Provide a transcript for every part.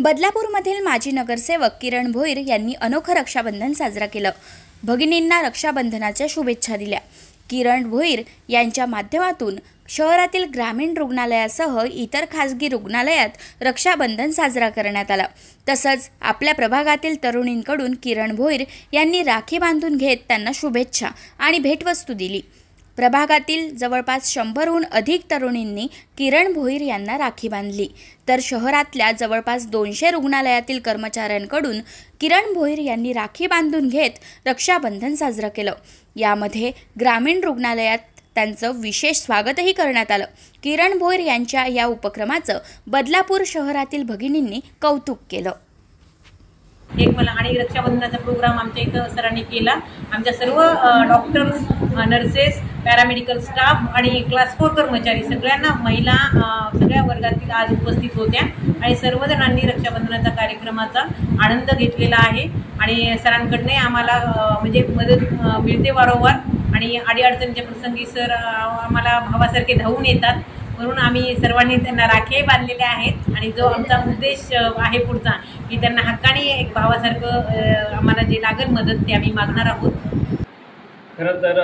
बदलापूरमधील माजी नगरसेवक किरण भोईर यांनी अनोखं रक्षाबंधन साजरा केलं। भगिनींना रक्षाबंधनाच्या शुभेच्छा दिल्या। किरण भोईर यांच्या माध्यमातून शहरातील ग्रामीण रुग्णालयासह इतर खासगी रुग्णालयात रक्षाबंधन साजरा करण्यात आला। तसंच आपल्या प्रभागातील तरुणींकडून किरण भोईर यांनी राखी बांधून घेत त्यांना शुभेच्छा आणि भेटवस्तू दिली। प्रभागातील जवळपास 100हून अधिक तरुणींनी किरण भोईर यांना राखी बांधली, तर शहरातल्या जवळपास 200 रुग्णालयातील कर्मचाऱ्यांकडून किरण भोईर यांनी राखी बांधून घेत रक्षाबंधन साजरं केलं। यामध्ये ग्रामीण रुग्णालयात त्यांचं विशेष स्वागतही करण्यात आलं। किरण भोईर यांच्या या उपक्रमाचं बदलापूर शहरातील भगिनींनी कौतुक केलं। एक मला आणि रक्षाबंधनाचा प्रोग्राम आमच्या इथं सरांनी केला। आमच्या सर्व डॉक्टर्स, नर्सेस, पॅरामेडिकल स्टाफ आणि क्लास 4 कर्मचारी सगळ्यांना महिला सगळ्या वर्गातील आज उपस्थित होत्या आणि सर्वजणांनी रक्षाबंधनाचा कार्यक्रमाचा आनंद घेतलेला आहे आणि सरांकडून आम्हाला म्हणजे मदत मिळते वारंवार आणि अडीअडचणीच्या प्रसंगी सर आम्हाला भावासारखे धावून येतात, म्हणून आम्ही सर्वांनी त्यांना राखी बांधलेल्या आहेत आणि जो आमचा उद्देश आहे पुढचा की त्यांना हक्काने एक भावासारखं आम्हाला जे लागेल मदत ते आम्ही मागणार आहोत। खरं तर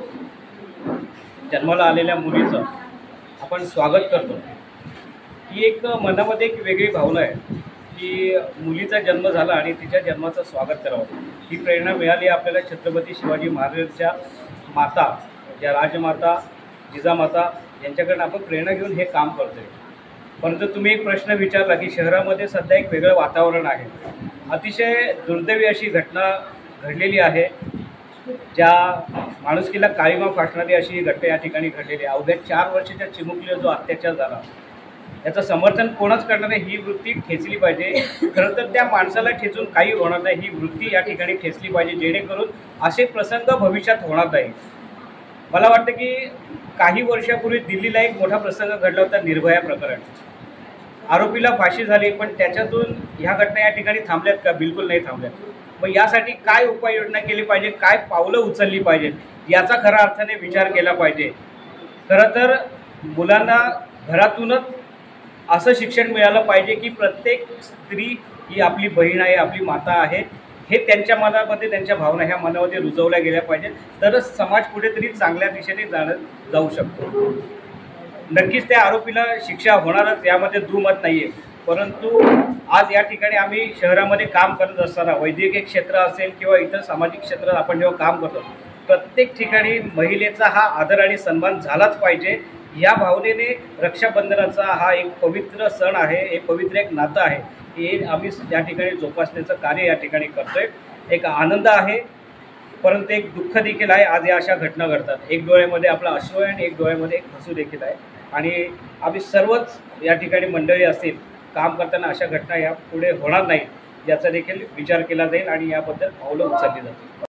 जन्माला आलेल्या मुलीचं आपण स्वागत करतो। ही एक मनामध्ये एक वेगळी भावना आहे की मुलीचा जन्म झाला आणि तिच्या जन्माचं स्वागत करावं। ही प्रेरणा मिळाली आपल्याला छत्रपती शिवाजी महाराजांच्या माता, ज्या राजमाता जिजामाता यांच्याकडून आपण प्रेरणा घेऊन हे काम करतोय। परंतु तुम्ही एक प्रश्न विचारला की शहरामध्ये सध्या एक वेगळं वातावरण आहे। अतिशय दुर्दैवी अशी घटना घडलेली आहे, ज्या माणुसकीला काळीमा फासणारी अशी घटना या ठिकाणी घडलेली आहे। अवघ्या 4 वर्षाच्या चिमुकलीवर जो अत्याचार झाला याचं समर्थन कोणच करणार नाही, ही वृत्ती ठेचली पाहिजे। खरं तर त्या माणसाला ठेचून काही होणार नाही, ही वृत्ती या ठिकाणी ठेचली पाहिजे, जेणेकरून असे प्रसंग भविष्यात होणार नाही। मला वाटतं की काही वर्षापूर्वी दिल्लीला एक मोठा प्रसंग घडला होता, निर्भया प्रकरण। आरोपीला फाशी झाली, पण त्याच्यातून ह्या घटना या ठिकाणी थांबल्यात का? बिलकुल नाही थांबल्यात। मग यासाठी काय उपाययोजना केली पाहिजे, काय पावलं उचलली पाहिजेत, याचा खऱ्या अर्थाने विचार केला पाहिजे। खरं तर मुलांना घरातूनच असं शिक्षण मिळालं पाहिजे की प्रत्येक स्त्री ही आपली बहीण आहे, आपली माता आहे, हे त्यांच्या मनामध्ये, त्यांच्या भावना ह्या मनामध्ये रुजवल्या गेल्या पाहिजेत, तरच समाज कुठेतरी चांगल्या दिशेने जाऊ शकतो। नक्कीच त्या आरोपीला शिक्षा होणारच, यामध्ये दुमत नाही आहे। परंतु आज या ठिकाणी आम्ही शहरामध्ये काम करत असताना वैद्यकीय क्षेत्र असेल किंवा इतर सामाजिक क्षेत्रात आपण जेव्हा काम करतो, प्रत्येक ठिकाणी महिलेचा हा आदर आणि सन्मान झालाच पाहिजे। या भावनेने रक्षाबंधनाचा हा एक पवित्र सण आहे, एक पवित्र एक नातं आहे, हे आम्ही या ठिकाणी जोपासण्याचं कार्य या ठिकाणी करतोय। एक आनंद आहे, परंतु एक दुःख देखील आहे। आज या अशा घटना घडतात, एक डोळ्यामध्ये आपला अश्रू आहे आणि एक डोळ्यामध्ये एक हसू देखील आहे आणि आम्ही सर्वच या ठिकाणी मंडळी असतील काम करताना अशा घटना या पुढे होणार नाहीत याचा देखील विचार केला जाईल आणि याबद्दल पावलं उचलली जातील।